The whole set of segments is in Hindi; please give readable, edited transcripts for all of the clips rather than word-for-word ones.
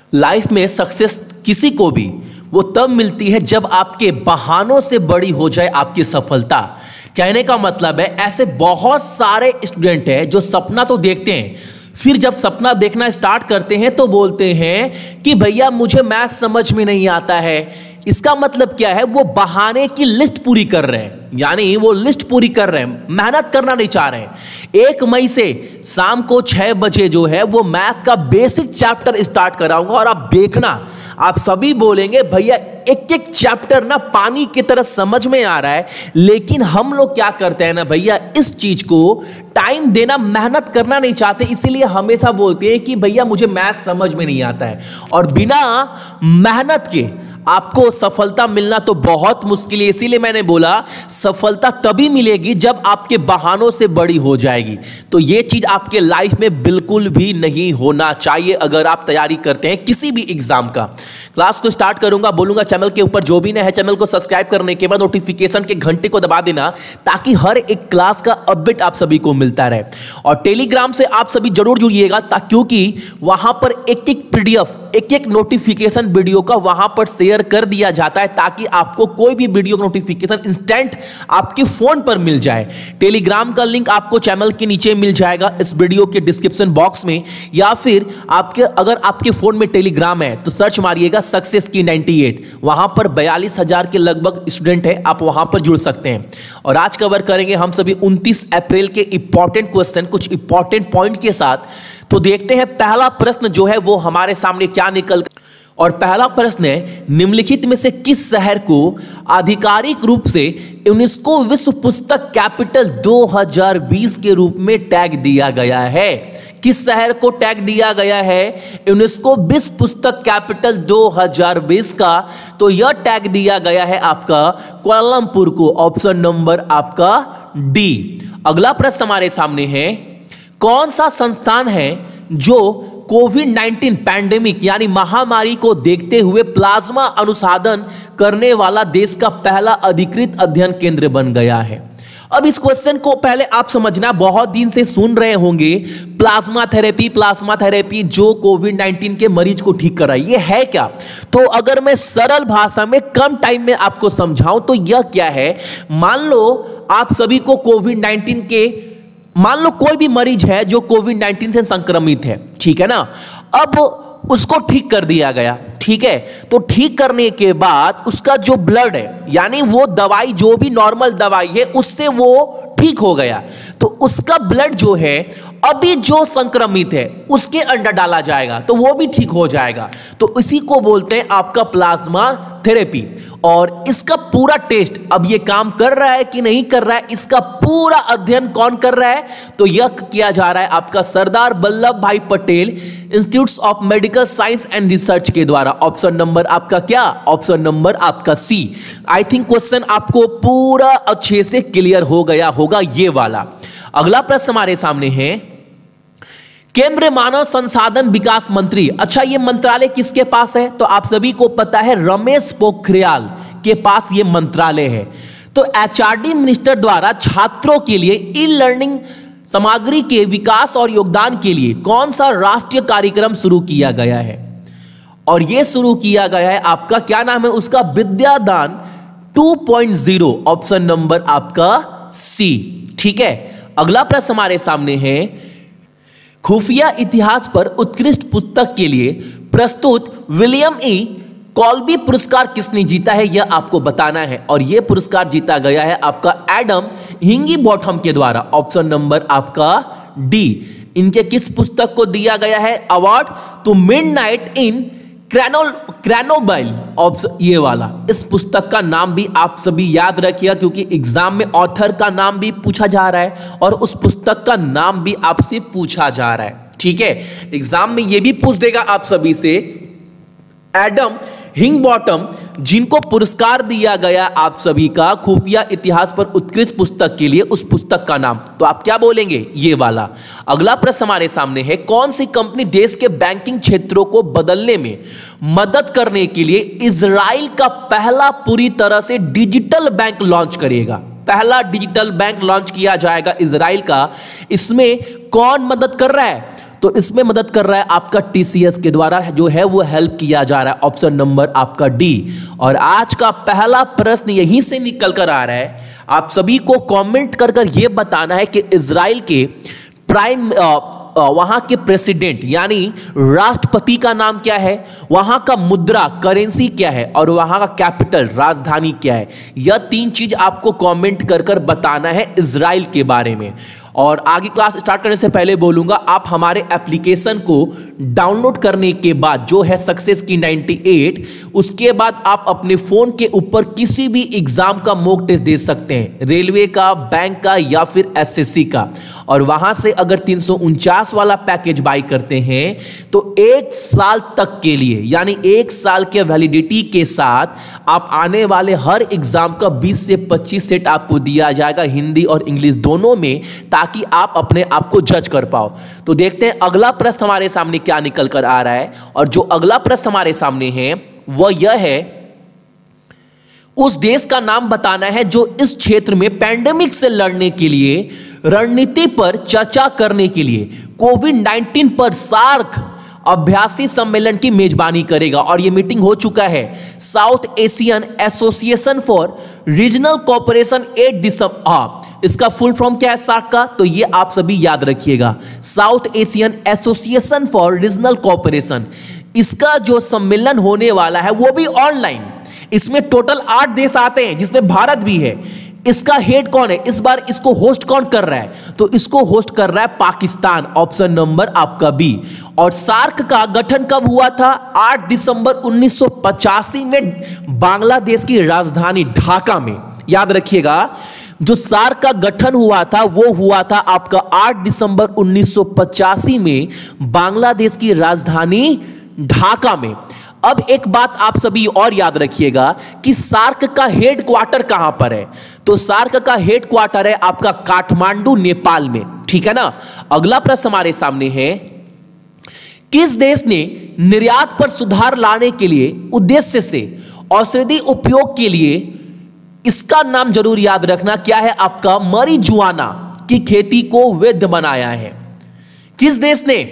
लाइफ में सक्सेस किसी को भी वो तब मिलती है जब आपके बहानों से बड़ी हो जाए आपकी सफलता। कहने का मतलब है ऐसे बहुत सारे स्टूडेंट हैं जो सपना तो देखते हैं, फिर जब सपना देखना स्टार्ट करते हैं तो बोलते हैं कि भैया मुझे मैथ समझ में नहीं आता है। इसका मतलब क्या है, वो बहाने की लिस्ट पूरी कर रहे हैं, यानी वो लिस्ट पूरी कर रहे हैं, मेहनत करना नहीं चाह रहे हैं। 1 मई से शाम को 6 बजे जो है वो मैथ का बेसिक चैप्टर स्टार्ट कराऊंगा और आप देखना, आप सभी बोलेंगे भैया एक एक चैप्टर ना पानी की तरह समझ में आ रहा है। लेकिन हम लोग क्या करते हैं ना भैया, इस चीज को टाइम देना, मेहनत करना नहीं चाहते, इसीलिए हमेशा बोलते हैं कि भैया मुझे मैथ समझ में नहीं आता है। और बिना मेहनत के आपको सफलता मिलना तो बहुत मुश्किल है। इसीलिए मैंने बोला सफलता तभी मिलेगी जब आपके बहानों से बड़ी हो जाएगी। तो यह चीज आपके लाइफ में बिल्कुल भी नहीं होना चाहिए अगर आप तैयारी करते हैं किसी भी एग्जाम का। क्लास को स्टार्ट करूंगा, बोलूंगा चैनल के ऊपर जो भी नया है चैनल को सब्सक्राइब करने के बाद नोटिफिकेशन के घंटे को दबा देना, ताकि हर एक क्लास का अपडेट आप सभी को मिलता रहे। और टेलीग्राम से आप सभी जरूर जुड़िएगा, क्योंकि वहां पर एक एक पीडीएफ, एक एक नोटिफिकेशन वीडियो का वहां पर शेयर कर दिया जाता है, ताकि आपको कोई भी वीडियो का नोटिफिकेशन इंस्टेंट आपके फोन पर मिल जाए। टेलीग्राम का लिंक आपको चैनल के नीचे मिल जाएगा इस वीडियो के डिस्क्रिप्शन बॉक्स में, या फिर अगर आपके फोन में टेलीग्राम है तो सर्च मारिएगा सक्सेस की 98। वहां पर 42,000 के लगभग स्टूडेंट है, आप वहां पर जुड़ सकते हैं। और आज कवर करेंगे हम सभी 29 अप्रैल के इंपॉर्टेंट क्वेश्चन, कुछ इंपॉर्टेंट पॉइंट के साथ। तो देखते हैं पहला प्रश्न जो है वो हमारे सामने क्या निकल। और पहला प्रश्न है, निम्नलिखित में से किस शहर को आधिकारिक रूप से यूनेस्को विश्व पुस्तक कैपिटल 2020 के रूप में टैग दिया गया है? किस शहर को टैग दिया गया है यूनेस्को विश्व पुस्तक कैपिटल 2020 का? तो यह टैग दिया गया है आपका कुआलालंपुर को, ऑप्शन नंबर आपका डी। अगला प्रश्न हमारे सामने है, कौन सा संस्थान है जो कोविड-19 पैंडेमिक यानी महामारी को देखते हुए प्लाज्मा अनुसंधान करने वाला देश का पहला अधिकृत अध्ययन केंद्र बन गया है? अब इस क्वेश्चन को पहले आप समझना, बहुत दिन से सुन रहे होंगे प्लाज्मा थेरेपी जो कोविड-19 के मरीज को ठीक कर रहा है, ये है क्या? तो अगर मैं सरल भाषा में कम टाइम में आपको समझाऊं तो यह क्या है, मान लो आप सभी को कोविड-19 के, मान लो कोई भी मरीज है जो कोविड-19 से संक्रमित है, ठीक है ना, अब उसको ठीक कर दिया गया, ठीक है। तो ठीक करने के बाद उसका जो ब्लड है, यानी वो दवाई जो भी नॉर्मल दवाई है उससे वो ठीक हो गया, तो उसका ब्लड जो है अभी जो संक्रमित है उसके अंदर डाला जाएगा तो वो भी ठीक हो जाएगा। तो इसी को बोलते हैं आपका प्लाज्मा थेरेपी। और इसका पूरा टेस्ट अब ये काम कर रहा है कि नहीं कर रहा है, इसका पूरा अध्ययन कौन कर रहा है? तो यह किया जा रहा है आपका Sardar Vallabh Bhai Patel institute of medical science and research के द्वारा। ऑप्शन नंबर आपका क्या? ऑप्शन नंबर आपका सी। आई थिंक क्वेश्चन आपको पूरा अच्छे से क्लियर हो गया होगा ये वाला। अगला प्रश्न हमारे सामने है, केंद्रीय मानव संसाधन विकास मंत्री, अच्छा ये मंत्रालय किसके पास है? तो आप सभी को पता है रमेश पोखरियाल के पास ये मंत्रालय है। तो एचआरडी मिनिस्टर द्वारा छात्रों के लिए ई लर्निंग सामग्री के विकास और योगदान के लिए कौन सा राष्ट्रीय कार्यक्रम शुरू किया गया है? और यह शुरू किया गया है आपका, क्या नाम है उसका? विद्यादान 2.0, ऑप्शन नंबर आपका सी, ठीक है। अगला प्रश्न हमारे सामने है, खुफिया इतिहास पर उत्कृष्ट पुस्तक के लिए प्रस्तुत विलियम ई कॉल्बी पुरस्कार किसने जीता है, यह आपको बताना है। और यह पुरस्कार जीता गया है आपका एडम हिंगिबॉथम के द्वारा, ऑप्शन नंबर आपका डी। इनके किस पुस्तक को दिया गया है अवार्ड? तो मिडनाइट इन ग्रेनोबल, ऑप्शन ये वाला। इस पुस्तक का नाम भी आप सभी याद रखिएगा, क्योंकि एग्जाम में ऑथर का नाम भी पूछा जा रहा है और उस पुस्तक का नाम भी आपसे पूछा जा रहा है, ठीक है। एग्जाम में ये भी पूछ देगा आप सभी से, एडम हिंगिबॉथम जिनको पुरस्कार दिया गया आप सभी का खुफिया इतिहास पर उत्कृष्ट पुस्तक के लिए, उस पुस्तक का नाम, तो आप क्या बोलेंगे? ये वाला। अगला प्रश्न हमारे सामने है, कौन सी कंपनी देश के बैंकिंग क्षेत्रों को बदलने में मदद करने के लिए इजराइल का पहला पूरी तरह से डिजिटल बैंक लॉन्च करेगा? पहला डिजिटल बैंक लॉन्च किया जाएगा इजराइल का, इसमें कौन मदद कर रहा है? तो इसमें मदद कर रहा है आपका टीसीएस के द्वारा जो है वो हेल्प किया जा रहा है, ऑप्शन नंबर आपका डी। और आज का पहला प्रश्न यहीं से निकल कर आ रहा है, आप सभी को कमेंट कर कर यह बताना है कि इजराइल के प्राइम वहां के प्रेसिडेंट यानी राष्ट्रपति का नाम क्या है, वहां का मुद्रा करेंसी क्या है और वहां का कैपिटल राजधानी क्या है। यह 3 चीज आपको कमेंट कर कर बताना है इजराइल के बारे में। और आगे क्लास स्टार्ट करने से पहले बोलूंगा, आप हमारे एप्लीकेशन को डाउनलोड करने के बाद जो है सक्सेस की 98, उसके बाद आप अपने फोन के ऊपर किसी भी एग्जाम का मॉक टेस्ट दे सकते हैं, रेलवे का, बैंक का या फिर एसएससी का। और वहां से अगर 349 वाला पैकेज बाई करते हैं तो 1 साल तक के लिए यानी 1 साल के वैलिडिटी के साथ आप आने वाले हर एग्जाम का 20 से 25 सेट आपको दिया जाएगा, हिंदी और इंग्लिश दोनों में, ताकि आप अपने आप को जज कर पाओ। तो देखते हैं अगला प्रश्न हमारे सामने क्या निकल कर आ रहा है। और जो अगला प्रश्न हमारे सामने है वह यह है, उस देश का नाम बताना है जो इस क्षेत्र में पैंडेमिक से लड़ने के लिए रणनीति पर चर्चा करने के लिए कोविड-19 पर सार्क अभ्यासी सम्मेलन की मेजबानी करेगा। और यह मीटिंग हो चुका है South Asian Association for Regional Cooperation 8 दिसंबर। इसका फुल फॉर्म क्या है सार्क का, तो ये आप सभी याद रखिएगा, South Asian Association for Regional Cooperation. इसका जो सम्मेलन होने वाला है वो भी ऑनलाइन, इसमें टोटल 8 देश आते हैं जिसमें भारत भी है। इसका हेड कौन है, इस बार इसको होस्ट कौन कर रहा है, तो इसको होस्ट कर रहा है पाकिस्तान, ऑप्शन नंबर आपका बी। और सार्क का गठन कब हुआ था, 8 दिसंबर 1985 में बांग्लादेश की राजधानी ढाका में। याद रखिएगा, जो सार्क का गठन हुआ था वो हुआ था आपका 8 दिसंबर 1985 में बांग्लादेश की राजधानी ढाका में। अब एक बात आप सभी और याद रखिएगा कि सार्क का हेड क्वार्टर कहां पर है, तो सार्क का हेड क्वार्टर है आपका काठमांडू, नेपाल में। ठीक है ना। अगला प्रश्न हमारे सामने है, किस देश ने निर्यात पर सुधार लाने के लिए उद्देश्य से औषधि उपयोग के लिए, इसका नाम जरूर याद रखना, क्या है आपका marijuana की खेती को वैध बनाया है। किस देश ने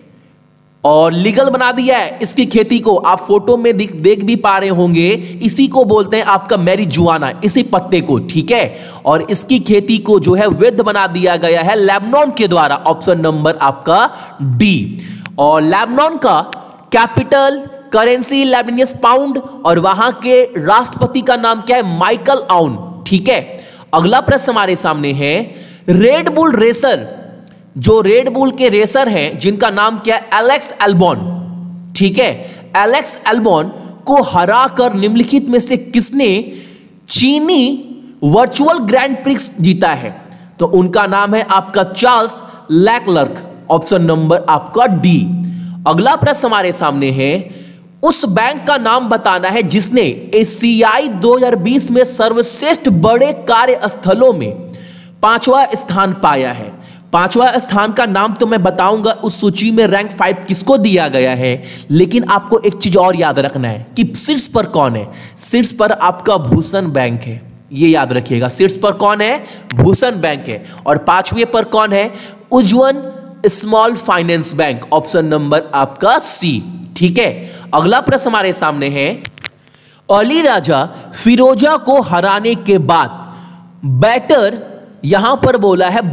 और लीगल बना दिया है इसकी खेती को, आप फोटो में देख भी पा रहे होंगे, इसी को बोलते हैं आपका मैरिजुआना, इसी पत्ते को। ठीक है। और इसकी खेती को जो है वैध बना दिया गया है लेबनान के द्वारा, ऑप्शन नंबर आपका डी। और लेबनान का कैपिटल करेंसी लेबनीज पाउंड और वहां के राष्ट्रपति का नाम क्या है, माइकल आउन। ठीक है। अगला प्रश्न हमारे सामने है, रेड बुल रेसर, जो रेड बुल के रेसर हैं जिनका नाम क्या है, एलेक्स एल्बॉन। ठीक है। एलेक्स एल्बॉन को हराकर निम्नलिखित में से किसने चीनी वर्चुअल ग्रैंड प्रिक्स जीता है, तो उनका नाम है आपका चार्ल्स लेक्लर्क, ऑप्शन नंबर आपका डी। अगला प्रश्न हमारे सामने है, उस बैंक का नाम बताना है जिसने एशियाई 2020 में सर्वश्रेष्ठ बड़े कार्यस्थलों में 5वां स्थान पाया है। 5वां स्थान का नाम तो मैं बताऊंगा, उस सूची में रैंक 5 किसको दिया गया है, लेकिन आपको एक चीज और याद रखना है कि शीर्ष पर कौन है। शीर्ष पर आपका भूषण बैंक है, ये याद रखिएगा। शीर्ष पर कौन है, भूषण बैंक है। और 5वें पर कौन है, Ujjwal small finance bank, option number आपका सी। ठीक है। अगला प्रश्न हमारे सामने है, अली राजा फिरोजा को हराने के बाद बैटर, यहां पर बोला है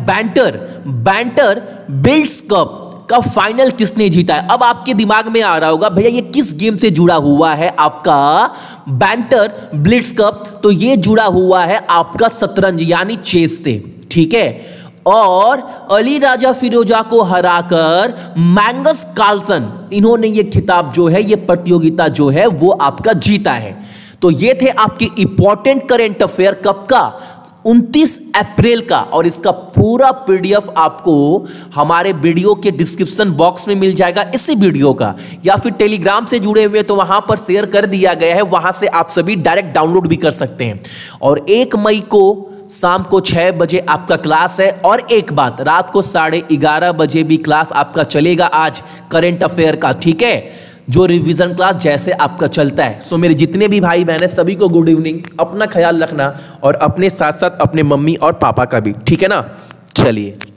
बैंटर बिल्ड्स कप का फाइनल किसने जीता है। अब आपके दिमाग में आ रहा होगा भैया ये किस गेम से जुड़ा हुआ है आपका बैंटर ब्लिट्स कप, तो ये जुड़ा हुआ है आपका शतरंज यानी चेस से। ठीक है। और अली राजा फिरोजा को हराकर मैग्नस कार्लसन, इन्होंने ये खिताब जो है, ये प्रतियोगिता जो है वो आपका जीता है। तो ये थे आपके इंपॉर्टेंट करंट अफेयर कब का, 29 अप्रैल का। और इसका पूरा पीडीएफ आपको हमारे वीडियो के डिस्क्रिप्शन बॉक्स में मिल जाएगा इसी वीडियो का, या फिर टेलीग्राम से जुड़े हुए तो वहां पर शेयर कर दिया गया है, वहां से आप सभी डायरेक्ट डाउनलोड भी कर सकते हैं। और 1 मई को शाम को 6 बजे आपका क्लास है। और एक बात, रात को 11:30 बजे भी क्लास आपका चलेगा आज करंट अफेयर का। ठीक है, जो रिवीजन क्लास जैसे आपका चलता है। सो मेरे जितने भी भाई बहन हैं सभी को गुड इवनिंग, अपना ख्याल रखना और अपने साथ साथ अपने मम्मी और पापा का भी। ठीक है ना, चलिए।